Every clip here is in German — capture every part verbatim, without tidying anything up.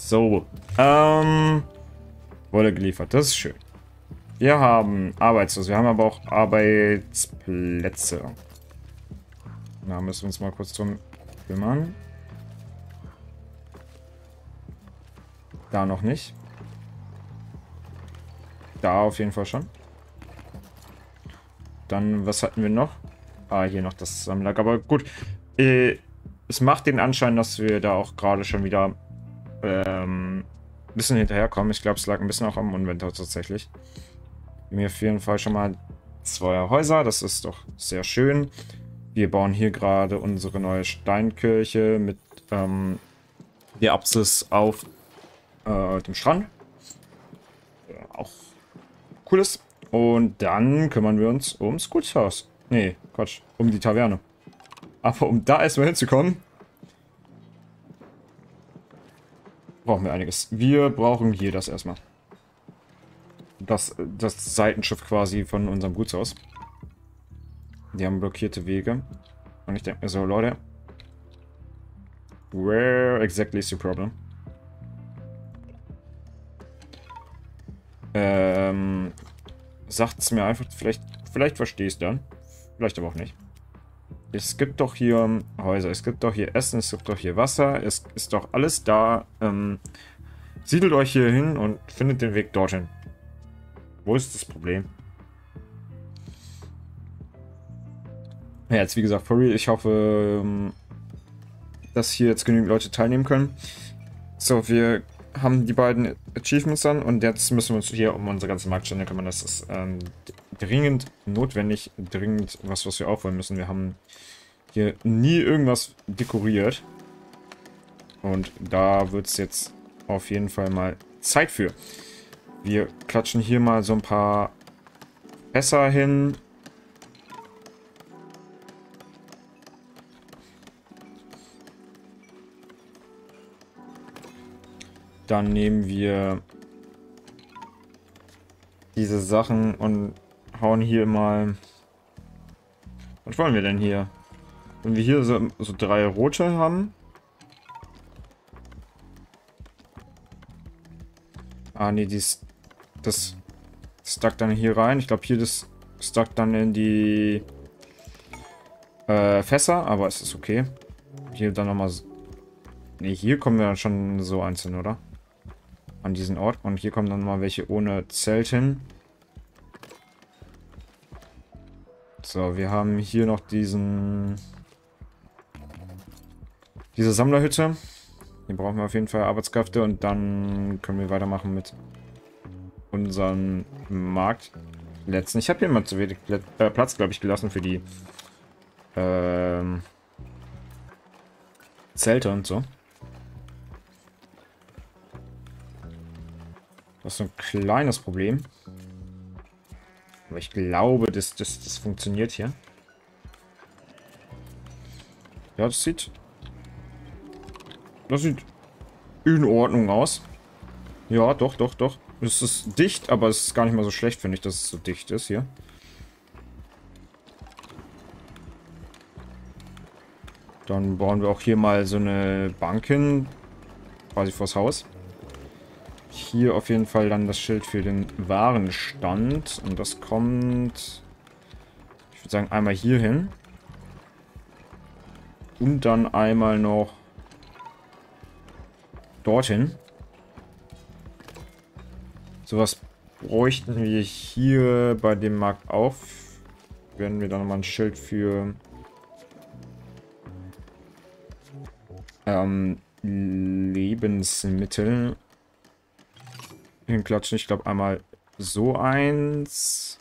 So. Ähm. Wurde geliefert. Das ist schön. Wir haben Arbeitslos. Wir haben aber auch Arbeitsplätze. Da müssen wir uns mal kurz drum kümmern. Da noch nicht. Da auf jeden Fall schon. Dann, was hatten wir noch? Ah, hier noch das Sammler. Aber gut. Äh, es macht den Anschein, dass wir da auch gerade schon wieder ähm, ein bisschen hinterherkommen. Ich glaube, es lag ein bisschen auch am Inventar tatsächlich. Mir auf jeden Fall schon mal zwei Häuser. Das ist doch sehr schön. Wir bauen hier gerade unsere neue Steinkirche mit ähm, der Apsis auf äh, dem Strand. Ja, auch cooles. Und dann kümmern wir uns ums Gutshaus. Nee, Quatsch. Um die Taverne. Aber um da erstmal hinzukommen, brauchen wir einiges. Wir brauchen hier das erstmal. Das, das Seitenschiff quasi von unserem Gutshaus. Die haben blockierte Wege. Und ich denke mir so, Leute. Where exactly is the problem? Ähm. Sagt's mir einfach, vielleicht, vielleicht verstehe ich es dann. Vielleicht aber auch nicht. Es gibt doch hier Häuser, es gibt doch hier Essen, es gibt doch hier Wasser, es ist doch alles da. Ähm, siedelt euch hier hin und findet den Weg dorthin. Wo ist das Problem? Ja, jetzt wie gesagt, for real, ich hoffe, ähm, dass hier jetzt genügend Leute teilnehmen können. So, wir haben die beiden Achievements dann und jetzt müssen wir uns hier um unsere ganze Marktstände kümmern. Das ist ähm, dringend notwendig, dringend was, was wir aufholen müssen. Wir haben hier nie irgendwas dekoriert. Und da wird es jetzt auf jeden Fall mal Zeit für. Wir klatschen hier mal so ein paar Fässer hin. Dann nehmen wir diese Sachen und hauen hier mal... Was wollen wir denn hier? Wenn wir hier so, so drei rote haben... Ah, nee, dies, das stuck dann hier rein. Ich glaube, hier das stuck dann in die äh, Fässer, aber es ist okay. Hier dann nochmal... Ne, hier kommen wir dann schon so einzeln, oder? An diesen Ort. Und hier kommen dann mal welche ohne Zelt hin. So, wir haben hier noch diesen... Diese Sammlerhütte. Hier brauchen wir auf jeden Fall Arbeitskräfte und dann können wir weitermachen mit unseren Marktplätzen. Ich habe hier mal zu wenig Plä äh, Platz, glaube ich, gelassen für die ähm, Zelte und so. Das ist so ein kleines Problem. Aber ich glaube, das, das, das funktioniert hier. Ja, das sieht... Das sieht in Ordnung aus. Ja, doch, doch, doch. Es ist dicht, aber es ist gar nicht mal so schlecht, finde ich, dass es so dicht ist hier. Dann bauen wir auch hier mal so eine Bank hin. Quasi vors Haus. Hier auf jeden Fall dann das Schild für den Warenstand. Und das kommt... Ich würde sagen, einmal hier hin. Und dann einmal noch... dorthin. Sowas bräuchten wir hier bei dem Markt auch. Werden wir dann nochmal ein Schild für ähm, Lebensmittel hinklatschen. Ich glaube einmal so eins.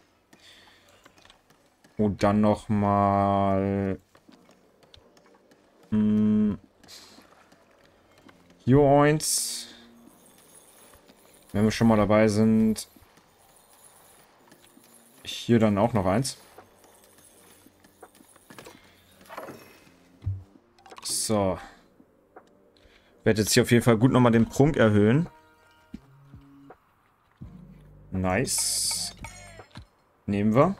Und dann nochmal hm, hier eins. Wenn wir schon mal dabei sind. Hier dann auch noch eins. So. Ich werde jetzt hier auf jeden Fall gut nochmal den Prunk erhöhen. Nice. Nehmen wir.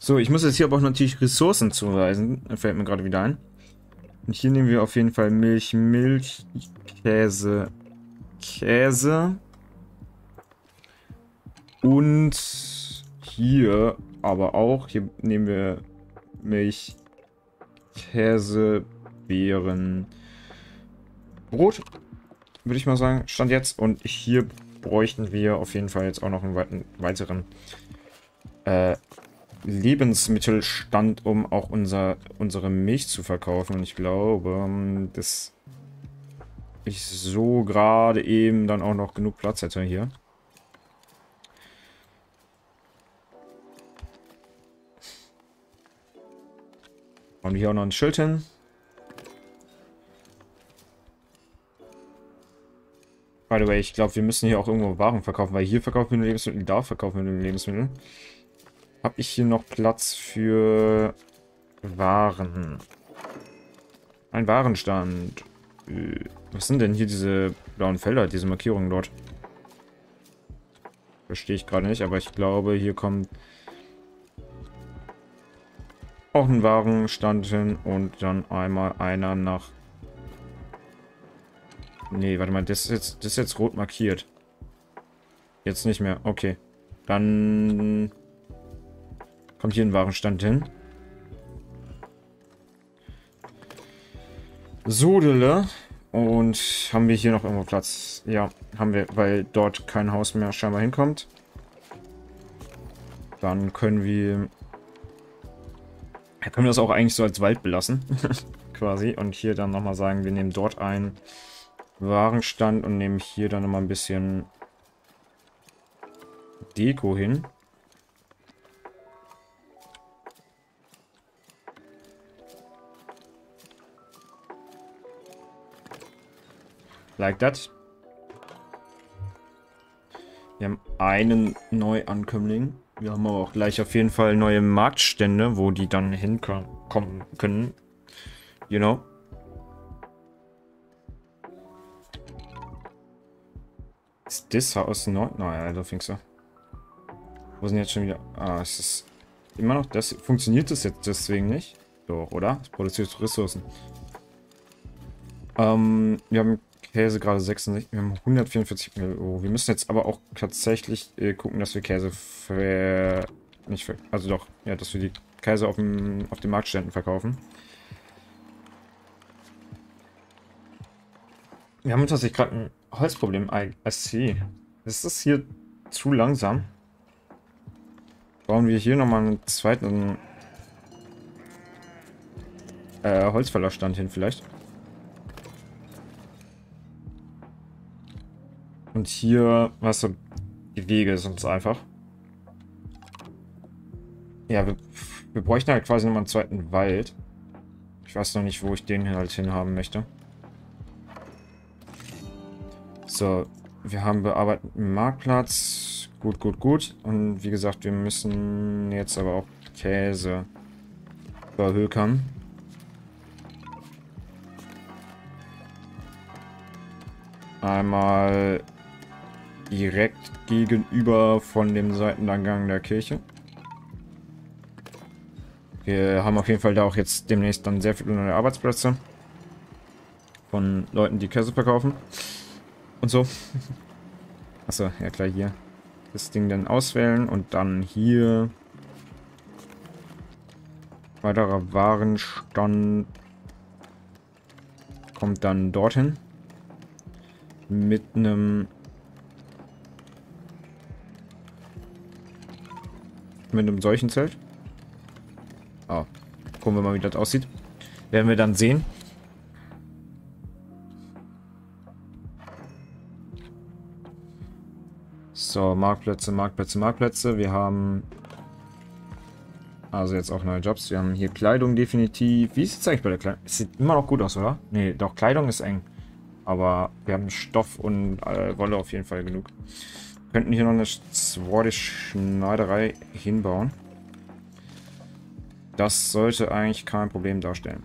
So, ich muss jetzt hier aber auch natürlich Ressourcen zuweisen. Fällt mir gerade wieder ein. Und hier nehmen wir auf jeden Fall Milch, Milch, Käse, Käse. Und hier aber auch, hier nehmen wir Milch, Käse, Beeren, Brot, würde ich mal sagen, stand jetzt. Und hier bräuchten wir auf jeden Fall jetzt auch noch einen weiteren äh, Lebensmittelstand, um auch unser, unsere Milch zu verkaufen. Und ich glaube, dass ich so gerade eben dann auch noch genug Platz hätte hier. Haben wir hier auch noch ein Schild hin. By the way, ich glaube, wir müssen hier auch irgendwo Waren verkaufen, weil hier verkaufen wir nur Lebensmittel, da verkaufen wir nur Lebensmittel. Habe ich hier noch Platz für Waren? Ein Warenstand. Was sind denn hier diese blauen Felder, diese Markierungen dort? Verstehe ich gerade nicht, aber ich glaube, hier kommt auch ein Warenstand hin und dann einmal einer nach... Nee, warte mal, das ist jetzt, das ist jetzt rot markiert. Jetzt nicht mehr, okay. Dann kommt hier ein Warenstand hin. Sodele. Und haben wir hier noch irgendwo Platz? Ja, haben wir, weil dort kein Haus mehr scheinbar hinkommt. Dann können wir... Ja, können wir das auch eigentlich so als Wald belassen. Quasi. Und hier dann nochmal sagen, wir nehmen dort einen Warenstand und nehmen hier dann nochmal ein bisschen Deko hin. Like that. Wir haben einen Neuankömmling. Wir haben aber auch gleich auf jeden Fall neue Marktstände, wo die dann hinkommen können. You know. Ist das Haus neu? Nein, I don't think so. Wo sind jetzt schon wieder... Ah, es ist immer noch das... Funktioniert das jetzt deswegen nicht? Doch, oder? Es produziert Ressourcen. Ähm, wir haben Käse gerade sechsundsechzig... Wir haben hundertvierundvierzig... Oh, wir müssen jetzt aber auch tatsächlich äh, gucken, dass wir Käse ver... Nicht ver... Also doch, ja, dass wir die Käse auf, dem, auf den Marktständen verkaufen. Wir haben tatsächlich gerade ein Holzproblem. I, I see. Ist das hier zu langsam? Bauen wir hier nochmal einen zweiten äh, Holzfällerstand hin vielleicht. Und hier, weißt du, die Wege sind einfach. Ja, wir, wir bräuchten halt quasi nochmal einen zweiten Wald. Ich weiß noch nicht, wo ich den halt hin haben möchte. So, wir haben bearbeiteten Marktplatz. Gut, gut, gut. Und wie gesagt, wir müssen jetzt aber auch Käse verhökern. Einmal direkt gegenüber von dem Seiteneingang der Kirche. Wir haben auf jeden Fall da auch jetzt demnächst dann sehr viele neue Arbeitsplätze. Von Leuten, die Käse verkaufen. Und so. Achso, ja klar, hier. Das Ding dann auswählen und dann hier. Weiterer Warenstand. Kommt dann dorthin. Mit einem... Mit einem solchen Zelt. Oh. Gucken wir mal, wie das aussieht. Werden wir dann sehen. So, Marktplätze, Marktplätze, Marktplätze. Wir haben also jetzt auch neue Jobs. Wir haben hier Kleidung definitiv. Wie sieht es eigentlich bei der Kleidung? Es sieht immer noch gut aus, oder? Nee, doch, Kleidung ist eng. Aber wir haben Stoff und äh, Wolle auf jeden Fall genug. Wir könnten hier noch eine Swordish-Schneiderei hinbauen. Das sollte eigentlich kein Problem darstellen.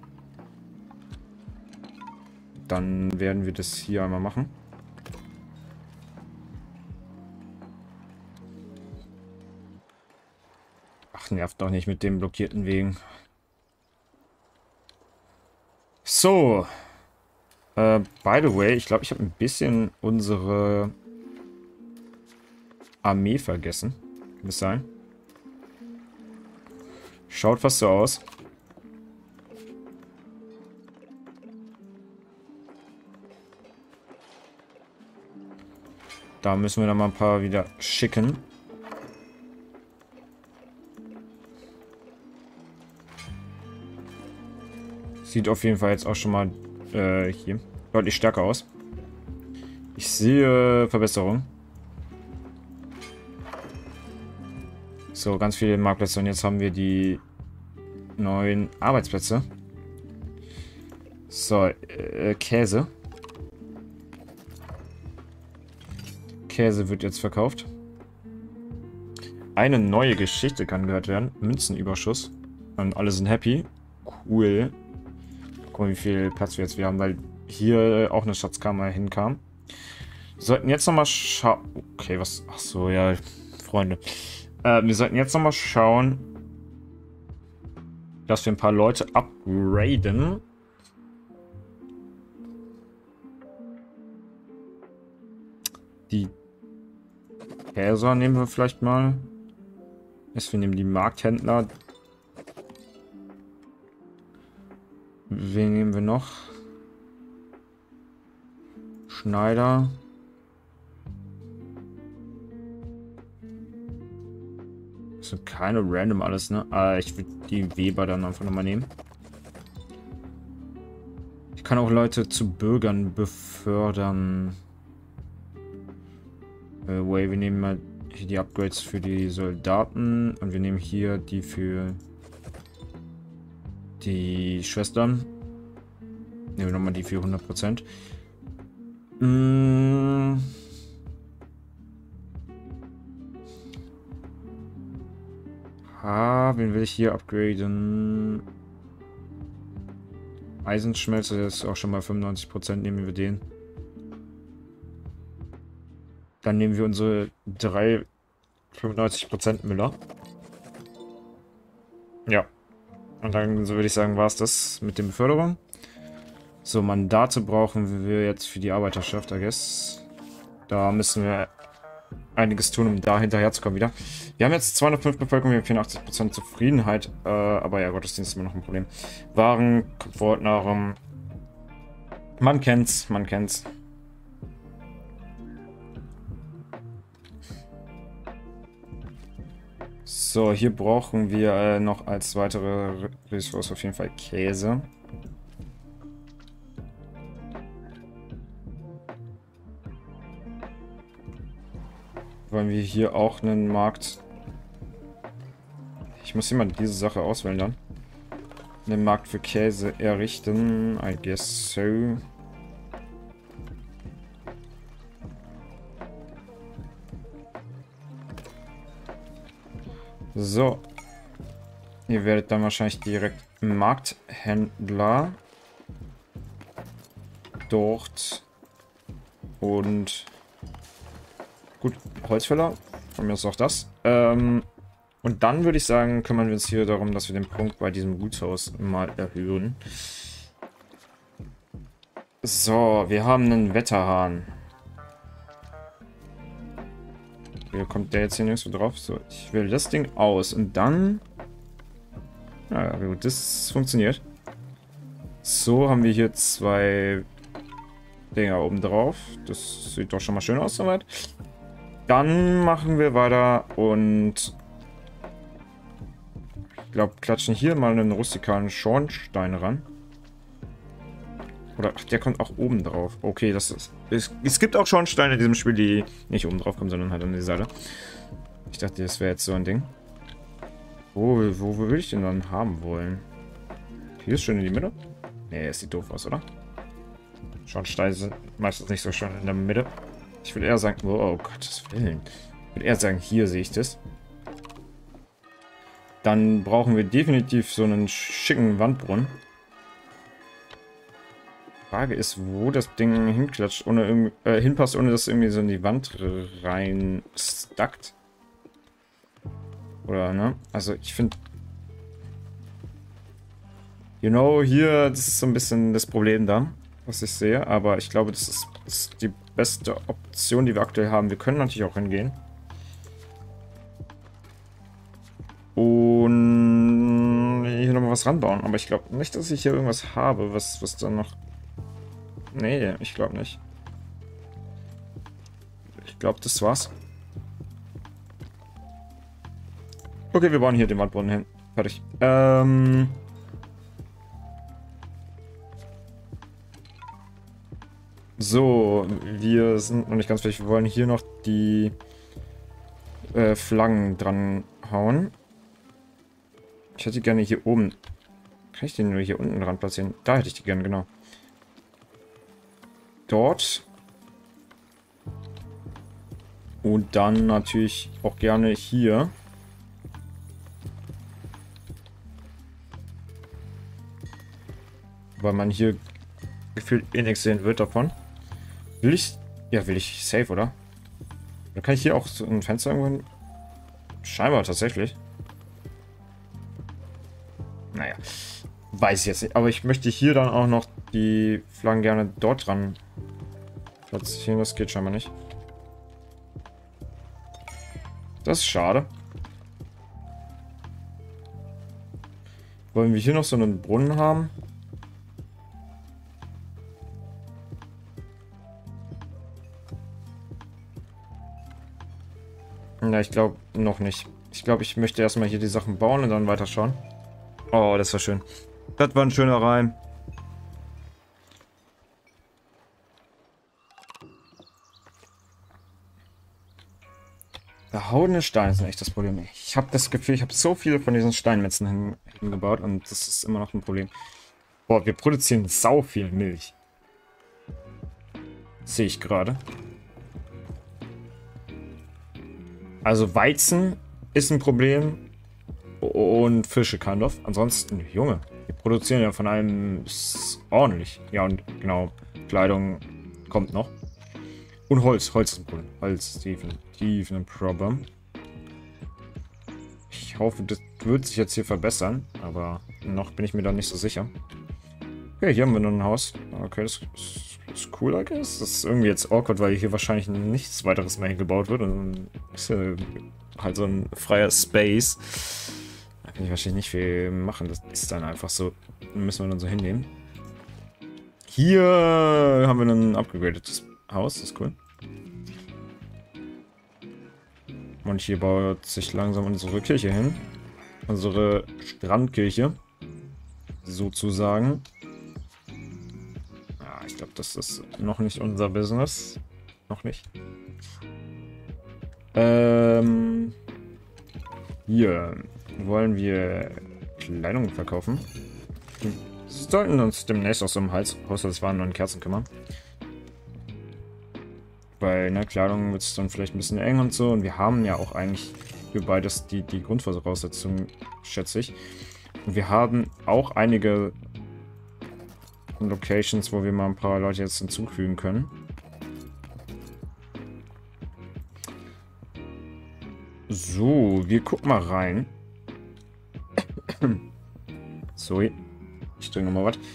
Dann werden wir das hier einmal machen. Ach nervt doch nicht mit den blockierten Wegen. So. Äh, by the way, ich glaube, ich habe ein bisschen unsere Armee vergessen. Kann das sein? Schaut fast so aus. Da müssen wir dann mal ein paar wieder schicken. Sieht auf jeden Fall jetzt auch schon mal äh, hier deutlich stärker aus. Ich sehe Verbesserung. So, ganz viele Marktplätze und jetzt haben wir die neuen Arbeitsplätze. So, äh, Käse. Käse wird jetzt verkauft. Eine neue Geschichte kann gehört werden. Münzenüberschuss. Und alle sind happy. Cool. Gucken, wie viel Platz wir jetzt wieder haben, weil hier auch eine Schatzkammer hinkam. Wir sollten jetzt nochmal schauen. Okay, was. Ach so, ja, Freunde. Äh, wir sollten jetzt nochmal schauen, dass wir ein paar Leute upgraden. Die Käser nehmen wir vielleicht mal. Jetzt, wir nehmen die Markthändler. Wen nehmen wir noch? Schneider. Das sind keine random alles, ne? Ah, ich würde die Weber dann einfach nochmal nehmen. Ich kann auch Leute zu Bürgern befördern. Äh, way, wir nehmen mal hier die Upgrades für die Soldaten und wir nehmen hier die für die Schwestern. Nehmen wir nochmal die für hundert Prozent. Mmh. Ah, wen will ich hier upgraden? Eisenschmelze, das ist auch schon mal fünfundneunzig Prozent. Nehmen wir den. Dann nehmen wir unsere drei fünfundneunzig Prozent Müller. Ja. Und dann, so würde ich sagen, war es das mit den Beförderungen. So, Mandate brauchen wir jetzt für die Arbeiterschaft, I guess. Da müssen wir einiges tun, um da hinterher zu kommen wieder. Wir haben jetzt zweihundertfünf Bevölkerung, wir haben vierundachtzig Prozent Zufriedenheit. Äh, aber ja, Gottesdienst ist immer noch ein Problem. Waren, Komfortnahrung. Man kennt's, man kennt's. So, hier brauchen wir äh, noch als weitere Ressource auf jeden Fall Käse. Wollen wir hier auch einen Markt... Ich muss hier mal diese Sache auswählen dann. Einen Markt für Käse errichten. I guess so. So. Ihr werdet dann wahrscheinlich direkt Markthändler. Dort. Und... Gut, Holzfäller. Von mir ist auch das. Ähm, und dann würde ich sagen, kümmern wir uns hier darum, dass wir den Punkt bei diesem Gutshaus mal erhöhen. So, wir haben einen Wetterhahn. Wie kommt der jetzt hier nirgendwo drauf? So, ich wähle das Ding aus. Und dann... Ja, gut, das funktioniert. So, haben wir hier zwei Dinger oben drauf. Das sieht doch schon mal schön aus soweit. Dann machen wir weiter und ich glaube, klatschen hier mal einen rustikalen Schornstein ran. Oder, ach, der kommt auch oben drauf. Okay, das ist... Es, es gibt auch Schornsteine in diesem Spiel, die nicht oben drauf kommen, sondern halt an die Seite. Ich dachte, das wäre jetzt so ein Ding. Wo, wo, wo will ich den dann haben wollen? Hier ist schön in die Mitte? Nee, es sieht doof aus, oder? Schornsteine sind meistens nicht so schön in der Mitte. Ich will eher sagen... Oh, oh Gottes Willen. Ich will eher sagen, hier sehe ich das. Dann brauchen wir definitiv so einen schicken Wandbrunnen. Die Frage ist, wo das Ding hinklatscht, ohne äh, hinpasst, ohne dass irgendwie so in die Wand rein stackt. Oder, ne? Also ich finde... You know, hier, das ist so ein bisschen das Problem da, was ich sehe. Aber ich glaube, das ist, das ist die beste Option, die wir aktuell haben. Wir können natürlich auch hingehen. Und hier nochmal was ranbauen. Aber ich glaube nicht, dass ich hier irgendwas habe, was, was dann noch... Nee, ich glaube nicht. Ich glaube, das war's. Okay, wir bauen hier den Wandbrunnen hin. Fertig. Ähm... So, wir sind noch nicht ganz fertig. Wir wollen hier noch die äh, Flaggen dran hauen. Ich hätte die gerne hier oben. Kann ich den nur hier unten dran platzieren? Da hätte ich die gerne, genau. Dort. Und dann natürlich auch gerne hier. Weil man hier gefühlt eh nichts sehen wird davon. Will ich... Ja, will ich safe, oder? Dann kann ich hier auch so ein Fenster irgendwo hin... Scheinbar tatsächlich. Naja. Weiß ich jetzt nicht. Aber ich möchte hier dann auch noch die Flaggen gerne dort dran platzieren. Das geht scheinbar nicht. Das ist schade. Wollen wir hier noch so einen Brunnen haben? Na, ich glaube noch nicht. Ich glaube, ich möchte erstmal hier die Sachen bauen und dann weiterschauen. Oh, das war schön. Das war ein schöner Reim. Behauene Steine sind echt das Problem. Ich habe das Gefühl, ich habe so viele von diesen Steinmetzen hin, hingebaut und das ist immer noch ein Problem. Boah, wir produzieren sau viel Milch. Sehe ich gerade. Also Weizen ist ein Problem und Fische kind of. Ansonsten, Junge, wir produzieren ja von allem ordentlich. Ja, und genau, Kleidung kommt noch. Und Holz, Holz ist ein Problem. Holz ist definitiv ein Problem. Ich hoffe, das wird sich jetzt hier verbessern, aber noch bin ich mir da nicht so sicher. Okay, hier haben wir noch ein Haus. Okay, das ist... ist cool, I guess. Das ist irgendwie jetzt awkward, weil hier wahrscheinlich nichts weiteres mehr hingebaut wird. Und ist ja halt so ein freier Space. Da kann ich wahrscheinlich nicht viel machen. Das ist dann einfach so. Müssen wir dann so hinnehmen. Hier haben wir ein upgradedes Haus. Das ist cool. Und hier baut sich langsam unsere Kirche hin. Unsere Strandkirche. Sozusagen. Ich glaube, das ist noch nicht unser Business. Noch nicht. Ähm, hier wollen wir Kleidung verkaufen. Wir sollten uns demnächst auch so um Hals, Haushaltswaren und Kerzen kümmern. Weil, ne, Kleidung wird es dann vielleicht ein bisschen eng und so. Und wir haben ja auch eigentlich für beides die, die Grundvoraussetzungen, schätze ich. Und wir haben auch einige Locations, wo wir mal ein paar Leute jetzt hinzufügen können. So, wir gucken mal rein. Sorry. Ich trinke nochmal was.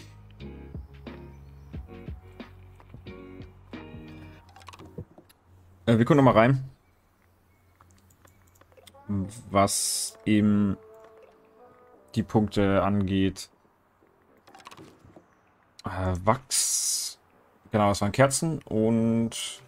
Äh, wir gucken nochmal rein. Was eben die Punkte angeht. Äh, Wachs. Genau, das waren Kerzen und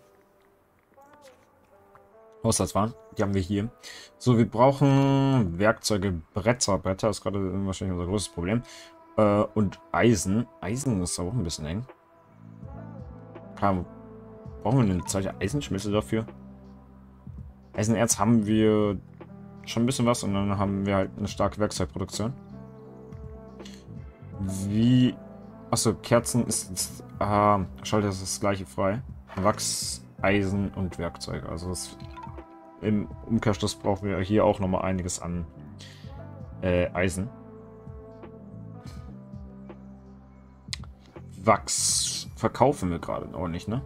Haushaltswaren. Die haben wir hier. So, wir brauchen Werkzeuge, Bretter. Bretter ist gerade wahrscheinlich unser größtes Problem. Äh, und Eisen. Eisen ist auch ein bisschen eng. Klar, brauchen wir eine zweite Eisenschmelze dafür? Eisenerz haben wir schon ein bisschen was und dann haben wir halt eine starke Werkzeugproduktion. Wie... Achso, Kerzen ist jetzt... Ah, Schalter ist das gleiche frei. Wachs, Eisen und Werkzeuge. Also das, im Umkehrschluss brauchen wir hier auch nochmal einiges an äh, Eisen. Wachs verkaufen wir gerade noch nicht, ne?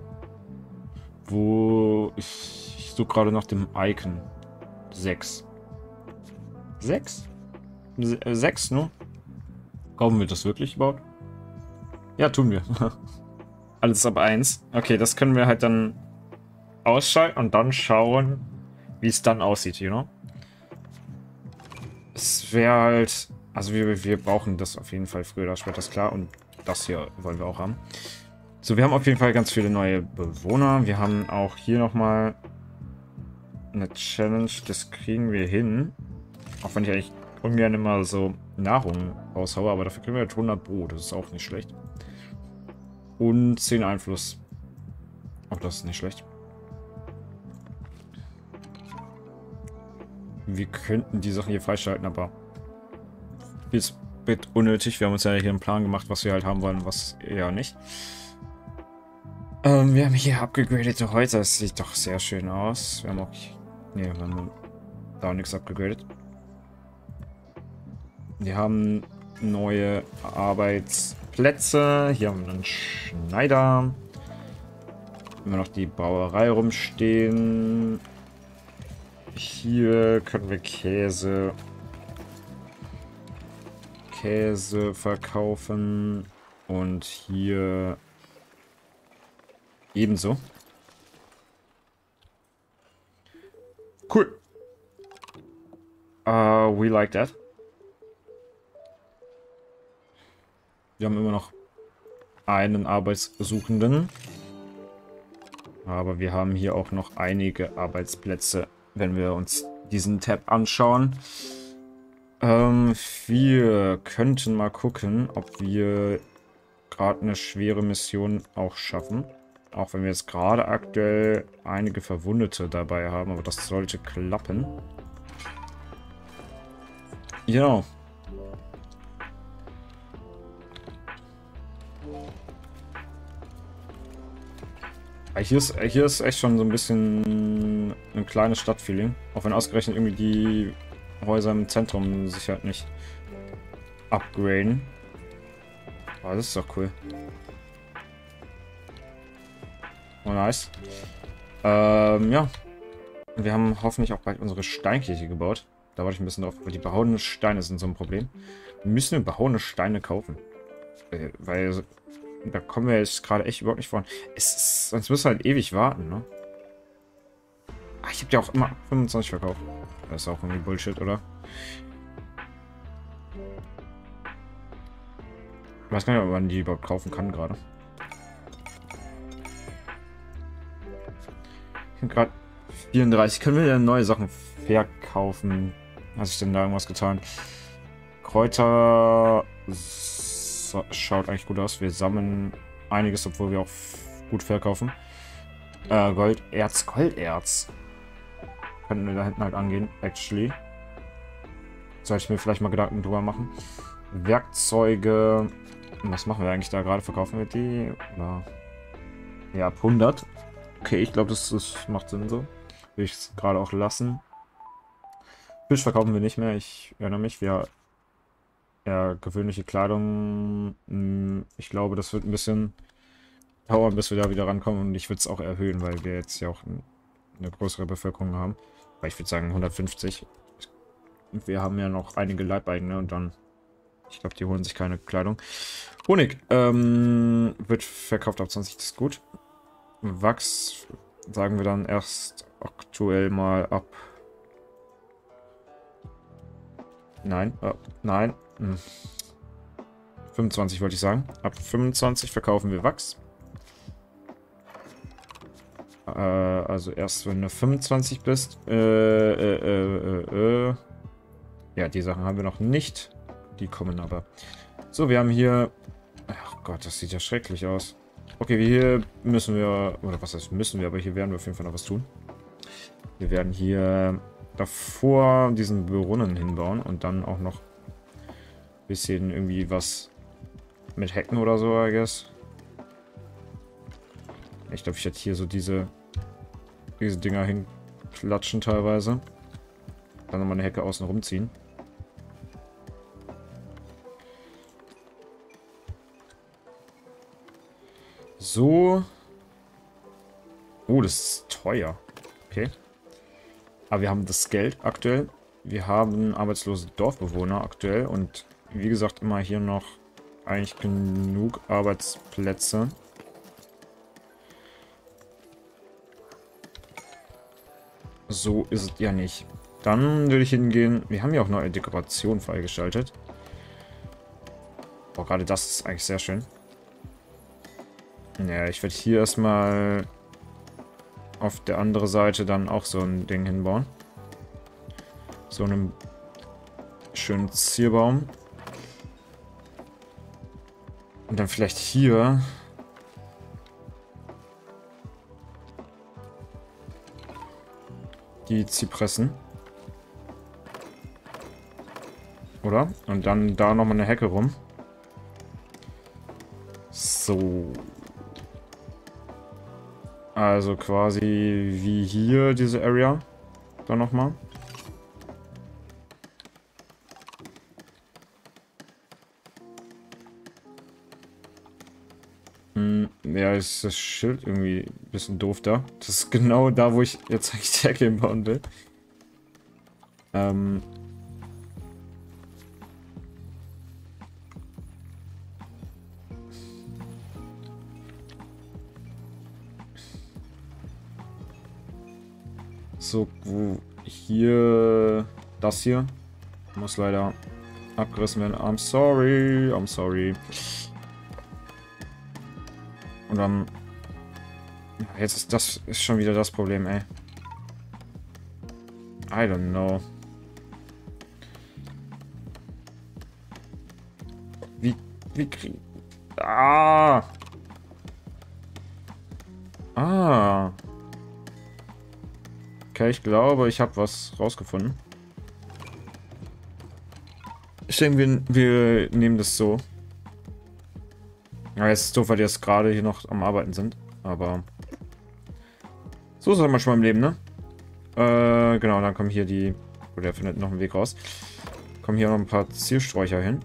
Wo ich, ich suche gerade nach dem Icon sechs. Sechs? Se äh, sechs, ne? Kaufen wir das wirklich überhaupt? Ja, tun wir. Alles ab eins. Okay, das können wir halt dann ausschalten und dann schauen, wie es dann aussieht, you know? Es wäre halt... Also wir, wir brauchen das auf jeden Fall früher oder später, ist klar. Und das hier wollen wir auch haben. So, wir haben auf jeden Fall ganz viele neue Bewohner. Wir haben auch hier nochmal eine Challenge. Das kriegen wir hin. Auch wenn ich eigentlich ungern immer so Nahrung raushaue. Aber dafür kriegen wir halt hundert Brot. Das ist auch nicht schlecht. Und zehn Einfluss. Auch das ist nicht schlecht. Wir könnten die Sachen hier freischalten, aber ist ein bisschen unnötig. Wir haben uns ja hier einen Plan gemacht, was wir halt haben wollen, was eher nicht. Ähm, wir haben hier abgegradete Häuser. Das sieht doch sehr schön aus. Wir haben auch... Ne, wir haben da nichts abgegradet. Wir haben neue Arbeitsplätze. Hier haben wir einen Schneider. Immer noch die Brauerei rumstehen. Hier können wir Käse... Käse verkaufen. Und hier... ebenso. Cool. Uh, we like that. Wir haben immer noch einen Arbeitssuchenden. Aber wir haben hier auch noch einige Arbeitsplätze, wenn wir uns diesen Tab anschauen. Ähm, wir könnten mal gucken, ob wir gerade eine schwere Mission auch schaffen. Auch wenn wir jetzt gerade aktuell einige Verwundete dabei haben, aber das sollte klappen. Ja. Hier ist, hier ist echt schon so ein bisschen ein kleines Stadtfeeling. Auch wenn ausgerechnet irgendwie die Häuser im Zentrum sich halt nicht upgraden. Aber das ist doch cool. Oh, nice. Ähm, ja. Wir haben hoffentlich auch bald unsere Steinkirche gebaut. Da warte ich ein bisschen drauf. Aber die behauenen Steine sind so ein Problem. Wir müssen behauene Steine kaufen. Äh, weil da kommen wir jetzt gerade echt überhaupt nicht voran. Es ist, sonst müssen wir halt ewig warten, ne? Ach, ich habe ja auch immer fünfundzwanzig verkauft. Das ist auch irgendwie Bullshit, oder? Ich weiß gar nicht, ob man die überhaupt kaufen kann gerade. Ich bin gerade vierunddreißig. Können wir denn neue Sachen verkaufen? Hat sich denn da irgendwas getan? Kräuter so, schaut eigentlich gut aus. Wir sammeln einiges, obwohl wir auch gut verkaufen. Äh, Golderz, Golderz. Könnten wir da hinten halt angehen, actually. Sollte ich mir vielleicht mal Gedanken drüber machen. Werkzeuge. Was machen wir eigentlich da gerade? Verkaufen wir die? Oder? Ja, ab hundert. Okay, ich glaube, das, das macht Sinn so. Will ich es gerade auch lassen. Fisch verkaufen wir nicht mehr. Ich erinnere mich, wir ja, gewöhnliche Kleidung. Ich glaube, das wird ein bisschen dauern, bis wir da wieder rankommen. Und ich würde es auch erhöhen, weil wir jetzt ja auch eine größere Bevölkerung haben. Weil ich würde sagen hundertfünfzig. Und wir haben ja noch einige Leibeigene und dann... Ich glaube, die holen sich keine Kleidung. Honig ähm, wird verkauft ab zwanzig, das ist gut. Wachs sagen wir dann erst aktuell mal ab. Nein, äh, nein. Hm. fünfundzwanzig wollte ich sagen. Ab fünfundzwanzig verkaufen wir Wachs. Äh, also erst wenn du fünfundzwanzig bist. Äh, äh, äh, äh, äh. Ja, die Sachen haben wir noch nicht. Die kommen aber. So, wir haben hier... Ach Gott, das sieht ja schrecklich aus. Okay, hier müssen wir... Oder was heißt müssen wir, aber hier werden wir auf jeden Fall noch was tun. Wir werden hier davor diesen Brunnen hinbauen und dann auch noch ein bisschen irgendwie was mit Hecken oder so, I guess. Ich glaube, ich hätte hier so diese, diese Dinger hinklatschen teilweise. Dann nochmal eine Hecke außen rumziehen. So. Oh, das ist teuer. Okay. Aber wir haben das Geld aktuell. wir haben arbeitslose Dorfbewohner aktuell und wie gesagt immer hier noch eigentlich genug Arbeitsplätze. So ist es ja nicht. Dann würde ich hingehen. Wir haben ja auch neue Dekoration freigeschaltet. Oh, gerade das ist eigentlich sehr schön. Ja, ich werde hier erstmal auf der anderen Seite dann auch so ein Ding hinbauen. So einen schönen Zierbaum. Und dann vielleicht hier die Zypressen. Oder? Und dann da nochmal eine Hecke rum. So. Also quasi wie hier diese Area. Dann nochmal. Hm, ja, ist das Schild irgendwie ein bisschen doof da. Das ist genau da, wo ich jetzt eigentlich die Hecke hinbauen will. Ähm... So, wo hier... Das hier muss leider abgerissen werden. I'm sorry, I'm sorry. Und dann... Jetzt ist das ist schon wieder das Problem, ey. I don't know. Wie... Wie kriegen... Ah! Ah! Okay, ich glaube, ich habe was rausgefunden. Ich denke, wir, wir nehmen das so. Ja, jetzt ist doof, weil die jetzt gerade hier noch am Arbeiten sind. Aber so ist es halt manchmal im Leben, ne? Äh, genau, dann kommen hier die... Oder er findet noch einen Weg raus. Kommen hier noch ein paar Ziersträucher hin.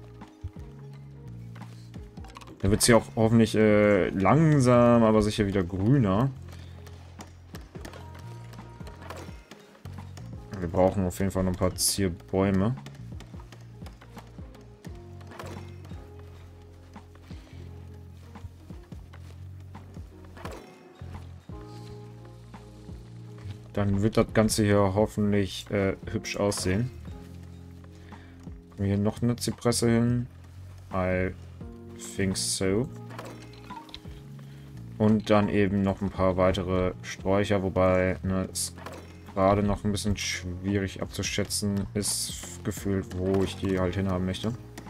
Dann wird es hier auch hoffentlich äh, langsam, aber sicher wieder grüner. Wir brauchen auf jeden Fall noch ein paar Zierbäume. Dann wird das Ganze hier hoffentlich äh, hübsch aussehen. Kommen hier noch eine Zypresse hin? I think so. Und dann eben noch ein paar weitere Sträucher, wobei ne, es gerade noch ein bisschen schwierig abzuschätzen ist, gefühlt, wo ich die halt hinhaben möchte.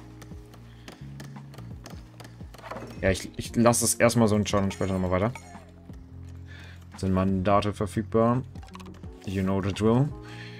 Ja, ich, ich lasse es erstmal so und schaue dann später nochmal weiter. Sind Mandate verfügbar? You know the drill.